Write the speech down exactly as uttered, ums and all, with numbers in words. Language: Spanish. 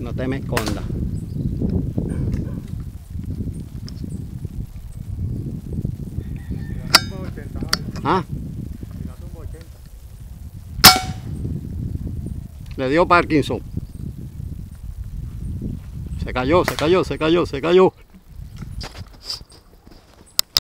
No te me escondas. ¿Ah? Le dio Parkinson. Se cayó, se cayó, se cayó, se cayó.